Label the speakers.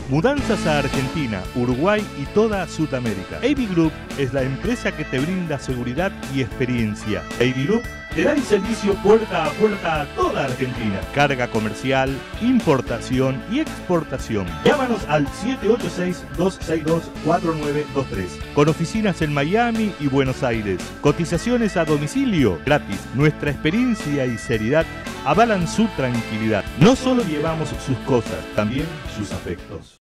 Speaker 1: Mudanzas a Argentina, Uruguay y toda Sudamérica. AV Group es la empresa que te brinda seguridad y experiencia. AV Group te da el servicio puerta a puerta a toda Argentina. Carga comercial, importación y exportación. Llámanos al 786-262-4923. Con oficinas en Miami y Buenos Aires. Cotizaciones a domicilio gratis. Nuestra experiencia y seriedad avalan su tranquilidad. No solo llevamos sus cosas, también sus afectos.